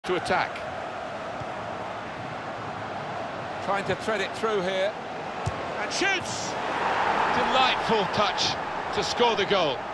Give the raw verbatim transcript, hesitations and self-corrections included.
to attack. Trying to thread it through here. And shoots! Delightful touch to score the goal.